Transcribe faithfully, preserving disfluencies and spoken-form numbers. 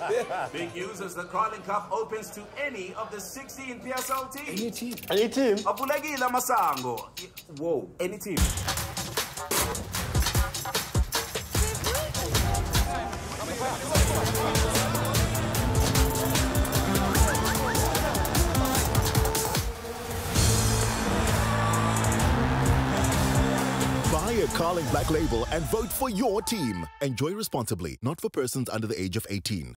Big news as the Carling Cup opens to any of the sixteen P S L teams. Any team. Any team. Avulekile, Amasango. Whoa, any team. Buy a Carling Black Label and vote for your team. Enjoy responsibly, not for persons under the age of eighteen.